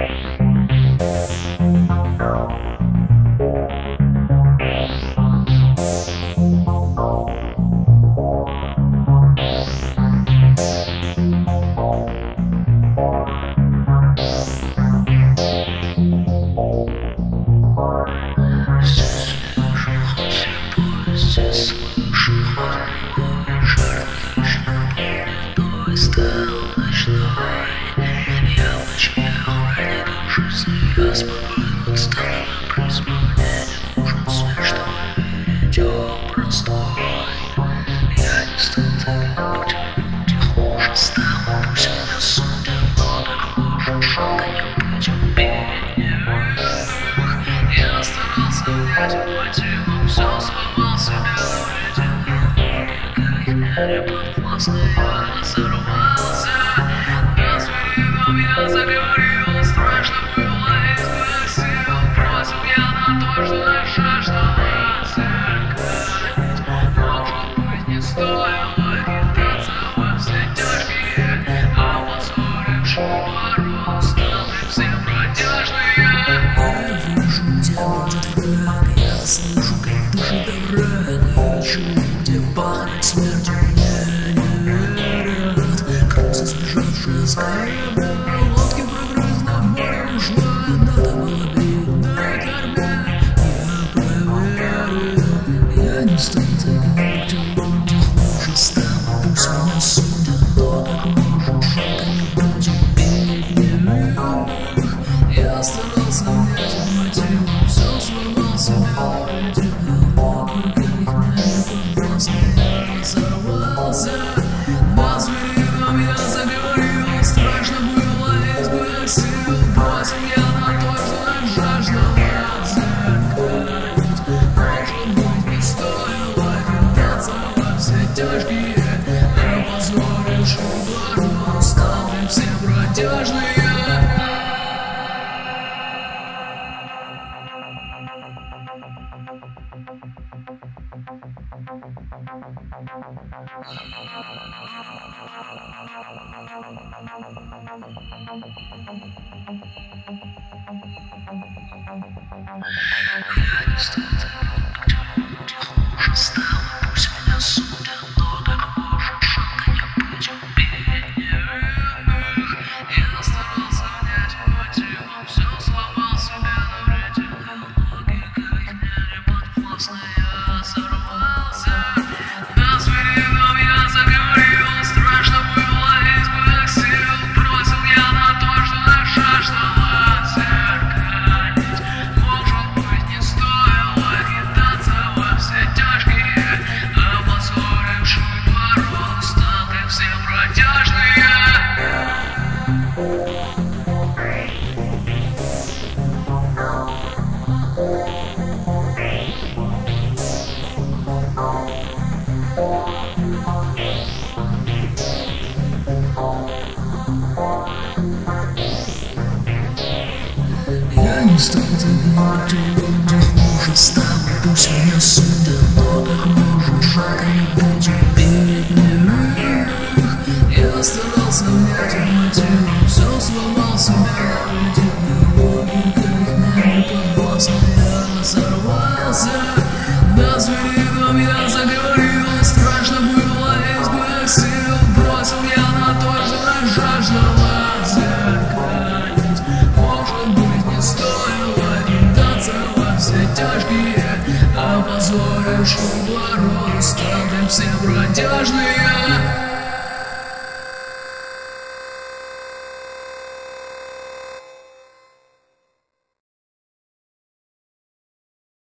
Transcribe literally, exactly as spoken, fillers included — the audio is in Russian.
Здесь, вижу, хоть, жертва, чтобы, стал, ночной. Я в ночи охранник жизни, я спокоен, отставлена, призма. Мне не нужен свет, чтобы видеть образ твой. Я не стал таким, где люди хуже, стал, пусть меня судят, но так нужен, чтобы не быть убитым. Я старался взять мотивом, все сломал себя, видел, не подвластно, я разорвался. На свиридом я заговорил, страшно было и спросил, бросил я на то, что я жаждала отвергать. Может быть, не стоило кидаться во все тяжкие, а позоривший ворон стал и все бродяжные. Я вижу, где будет враг, я слышу, как душит овраг. Ищу, где пахнет смертью, мне не верят. Крыса, сбежавшая с корабля, лодки прогрыз на море ушла. Надо было бить на корме, я проверю. Я не стану таким, где люди хуже, стало, пусть меня судят, но так может, жалко не быть убитым. Я старался взять мотивом, все сломал себя, видел, логика их не подвластна, я разорвался. На свиридом я заговорил, страшно было из моих сил, бросил я на то, что я жаждал отвергать. Может быть, не стоило кидаться во все тяжкие, а позоривший ворон стал и все бродяжные. Я не стал таким, где люди хуже, стало, пусть меня судят, но так может, жалко не быть убитым. Я старался взять мотивом, все сломал себя, навредил, логика их не подвластна, я разорвался. На свиридом я заговорил, страшно было из моих сил, бросил я на то, что я жаждал отвергать. Может быть, не стоило кидаться во все тяжкие, а позоривший ворон стал и все бродяжные. Я не стал таким, где люди хуже, стало, пусть меня судят, но так может, жалко не быть убитым. Я старался взять мотивом, все сломал себя, видел, логика их не подвластна, я разорвался. На свиридом я заговорил, страшно было из моих сил, бросил я на то, что я жаждал отвергать. Может быть, не стоило кидаться во все тяжкие, а позоривший ворон стал и все бродяжные.